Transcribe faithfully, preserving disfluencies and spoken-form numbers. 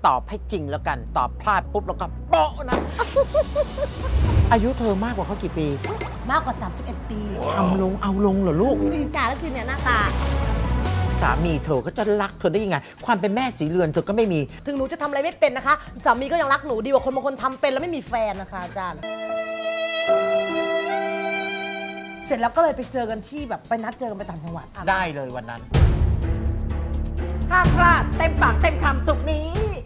ตอบให้จริงแล้วกันตอบพลาดปุ๊บแล้วก็โป๊ะนะ อายุเธอมากกว่าเขากี่ปีมากกว่าสามสิบเอ็ดปีทำลงเอาลงเหรอลูกดีจ้าแล้วสิเนี่ยหน้าตาสามีเธอก็จะรักเธอได้ยังไงความเป็นแม่สีเรือนเธอก็ไม่มีถึงหนูจะทำอะไรไม่เป็นนะคะสามีก็ยังรักหนูดีกว่าคนบางคนทำเป็นแล้วไม่มีแฟนนะคะอาจารย์เสร็จแล้วก็เลยไปเจอกันที่แบบไปนัดเจอกันไปต่างจังหวัดได้เลยวันนั้นห้ามพลาดเต็มปากเต็มคำสุกนี้